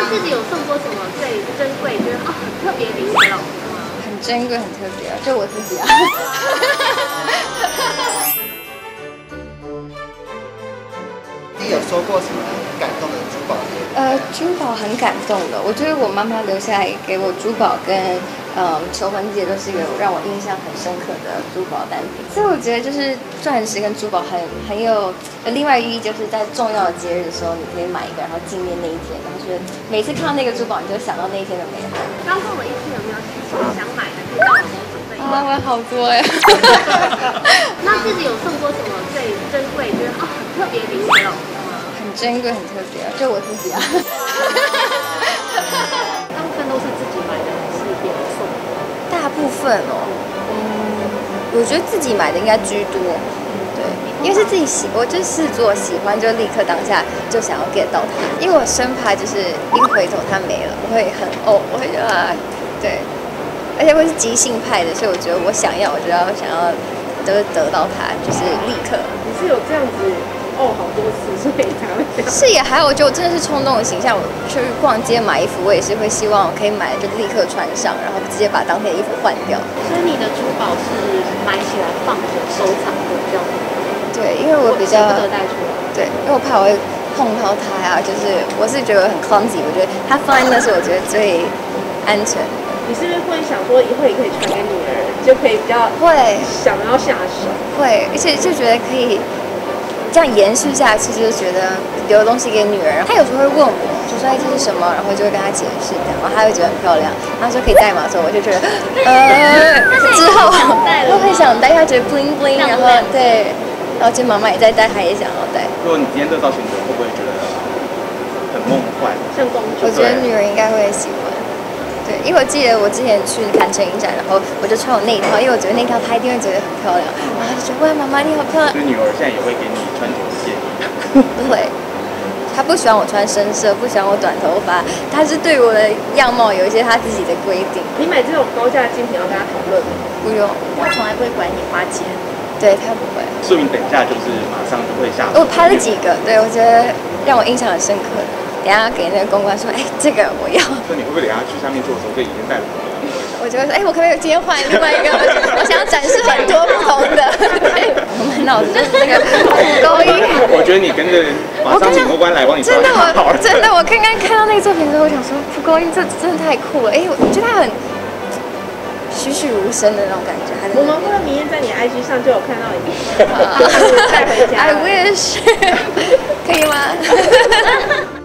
自己有送过什么最珍贵，觉得很特别礼物给老公吗？ 很珍贵、很特别啊，就我自己啊。 你有收过什么感动的珠宝？ 珠宝很感动的，我觉得我妈妈留下来给我珠宝跟求婚戒都是一个让我印象很深刻的珠宝单品，所以我觉得就是钻石跟珠宝很有另外意义，就是在重要的节日的时候，你可以买一个，然后纪念那一天，然后觉得每次看到那个珠宝，你就想到那一天的美好。 刚跟我们一起有没有什么想买的，可以让老公准备？ 啊，我好多呀。 那自己有送过什么最珍贵，觉得很特别礼物给老公吗？ 很珍贵、很特别啊，就我自己啊。 大部分都是自己买的，还是别人送的？ 大部分哦，我觉得自己买的应该居多。对，因为是自己我就是狮子座，喜欢就立刻当下就想要 get 到它，因为我生怕就是一回头它没了，我会很我会觉得对，而且我是急性派的，所以我觉得我想要，我就想要就是得到它，就是立刻。 你是有这样子好多次，所以才会这样。 是也还好，我觉得我真的是冲动的形象。我去逛街买衣服，我也是会希望可以买了就立刻穿上，然后直接把当天的衣服换掉。 所以你的珠宝是买起来放着收藏的比较多。 对，因为我比较不得带出来。 对，因为我怕我会碰到它呀，就是我是觉得很 clumsy， 我觉得它放在那是我觉得最安全。 你是不是会想说以后也可以传给女儿，就可以比较会想要下手？会， 而且就觉得可以这样延续下去，就是觉得留东西给女儿。她有时候会问我，就说这是什么，然后就会跟她解释，然后她会觉得很漂亮。她说可以戴吗？所以我就觉得之后都会想戴，她觉得 bling bling， 然后对，然后今天妈妈也在戴，她也想要戴。 如果你今天这造型会不会觉得很梦幻？ 像公主？ 我觉得女人应该会喜欢。对，因为我记得我之前去坎城影展，然后我就穿我那一套，因为我觉得那套她一定会觉得很漂亮，然后就觉得哇，妈妈你好漂亮。 所以女儿现在也会给你穿着的建议。 不会，她不喜欢我穿深色，不喜欢我短头发，她是对我的样貌有一些她自己的规定。 你买这种高价精品要跟她讨论吗？ 不用， 她从来不会管你花钱。 对她不会。 说明等一下就是马上就会下。 我拍了几个，对我觉得让我印象很深刻的。等一下给那个公关说，这个我要。 那你会不会等一下去上面做的时候就已经带了？ 我就会说，我可不可以今天换另外一个？我想要展示很多不同的。我满脑子就是那个蒲公英。 我觉得你跟着马上请公关来帮你抓好了。 真的，我刚刚看到那个作品的时候，我想说蒲公英这真的太酷了。我觉得它很栩栩如生的那种感觉。 我们会明天在你 IG 上就有看到你带回家。 I wish， 可以吗？